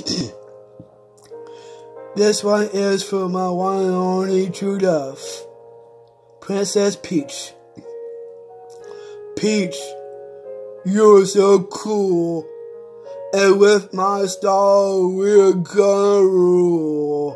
This one is for my one and only true love, Princess Peach. Peach, you're so cool, and with my star, we're gonna rule.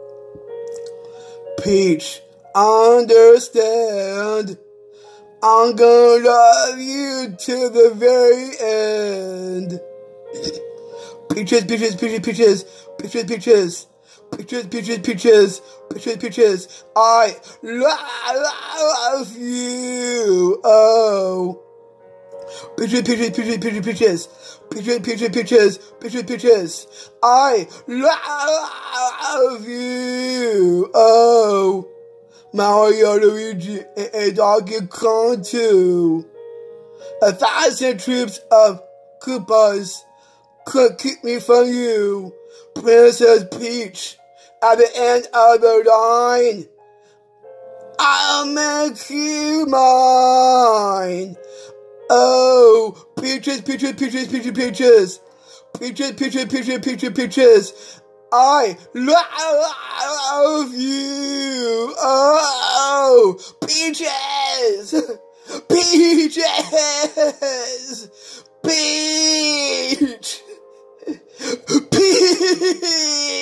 Peach, understand, I'm gonna love you to the very end. Peaches, peaches, peaches, peaches, peaches, peaches. Peaches, peaches, peaches, peaches, peaches, I love you. Oh. Peaches, peaches, peaches, peaches, peaches, peaches, peaches, peaches, peaches, peaches, I love you. Oh. Mario, Luigi, and Donkey Kong too. 1,000 troops of Koopas could keep me from you, Princess Peach. At the end of the line, I'll make you mine. Oh, peaches, peaches, peaches, peaches, peaches, peaches, peaches, peaches, peaches, peaches, I love you. Oh, peaches, peaches, peach. Peach!